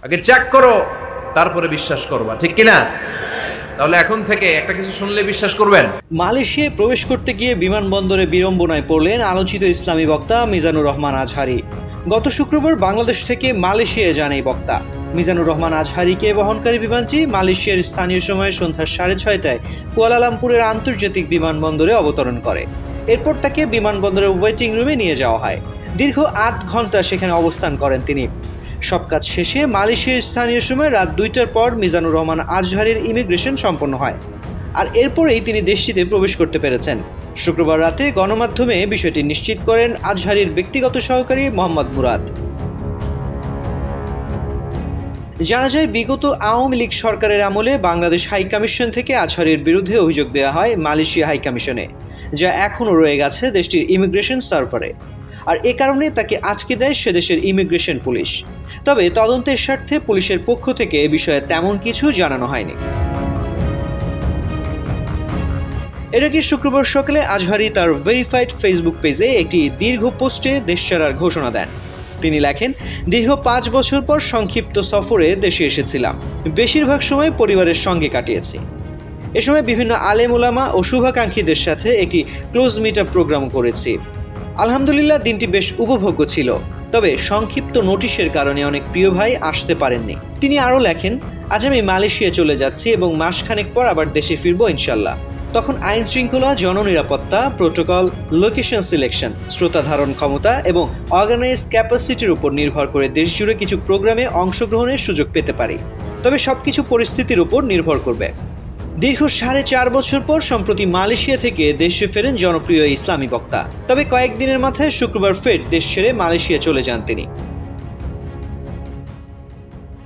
আগে চেক করো, তারপরে বিশ্বাস করবা, ঠিক কিনা? তাহলে এখন থেকে একটা কিছু শুনলে বিশ্বাস করবেন। মালয়েশিয়ায় প্রবেশ করতে গিয়ে বিমানবন্দরে বিড়ম্বনায় পড়লেন আলোচিত ইসলামী বক্তা মিজানুর রহমান আজহারি। গত শুক্রবার বাংলাদেশ থেকে মালয়েশিয়ায় যান এই বক্তা। মিজানুর রহমান আজহারিকে বহনকারী বিমানটি মালয়েশিয়ার স্থানীয় সময় সন্ধ্যা 6:30টায় কুয়ালালামপুরের আন্তর্জাতিক বিমানবন্দরে অবতরণ করে। এরপর তাকে বিমানবন্দরের ওয়েটিং রুমে নিয়ে যাওয়া হয়। দীর্ঘ 8 ঘন্টা সেখানে অবস্থান করেন তিনি। সব কাজ শেষে মালয়েশিয়ার স্থানীয় সময় রাত 2টার পর মিজানুর রহমান আজহারির ইমিগ্রেশন সম্পন্ন হয়, আর এরপরেই তিনি দেশটিতে প্রবেশ করতে পেরেছেন। শুক্রবার রাতে গণমাধ্যমে বিষয়টি নিশ্চিত করেন আজহারির ব্যক্তিগত সহকারী মোহাম্মদ মুরাদ। জানা যায়, বিগত আওয়ামী লীগ সরকারের আমলে বাংলাদেশ হাইকমিশন থেকে আজহারির বিরুদ্ধে অভিযোগ দেওয়া হয় মালয়েশিয়া হাইকমিশনে, যা এখনও রয়ে গেছে দেশটির ইমিগ্রেশন সার্ভারে। আর এ কারণে তাকে আটকে দেয় সেদেশের ইমিগ্রেশন পুলিশ। তবে তদন্তের স্বার্থে পুলিশের পক্ষ থেকে এ বিষয়ে তেমন কিছু জানানো হয়নি। এর আগে শুক্রবার সকালে আজহারি তার ভেরিফাইড ফেসবুক পেজে একটি দীর্ঘ পোস্টে দেশ ছাড়ার ঘোষণা দেন। তিনি লেখেন, দীর্ঘ 5 বছর পর সংক্ষিপ্ত সফরে দেশে এসেছিলাম। বেশিরভাগ সময় পরিবারের সঙ্গে কাটিয়েছি। এ সময় বিভিন্ন আলেম ওলামা ও শুভাকাঙ্ক্ষীদের সাথে একটি ক্লোজ মিট আপ প্রোগ্রাম করেছি। আলহামদুলিল্লাহ, দিনটি বেশ উপভোগ্য ছিল। তবে সংক্ষিপ্ত নোটিশের কারণে অনেক প্রিয় ভাই আসতে পারেননি। তিনি আরও লেখেন, আজ আমি মালয়েশিয়া চলে যাচ্ছি এবং মাসখানেক পর আবার দেশে ফিরবো ইনশাল্লাহ। তখন আইন শৃঙ্খলা, জননিরাপত্তা, প্রোটোকল, লোকেশন সিলেকশন, শ্রোতা ধারণ ক্ষমতা এবং অর্গানাইজ ক্যাপাসিটির উপর নির্ভর করে দেশ জুড়ে কিছু প্রোগ্রামে অংশগ্রহণের সুযোগ পেতে পারি। তবে সবকিছু পরিস্থিতির উপর নির্ভর করবে। দীর্ঘ 4.5 বছর পর সম্প্রতি মালয়েশিয়া থেকে দেশে ফেরেন জনপ্রিয় ইসলামী বক্তা। তবে কয়েকদিনের মাথায় শুক্রবার ফের দেশ ছেড়ে মালয়েশিয়া চলে যান তিনি।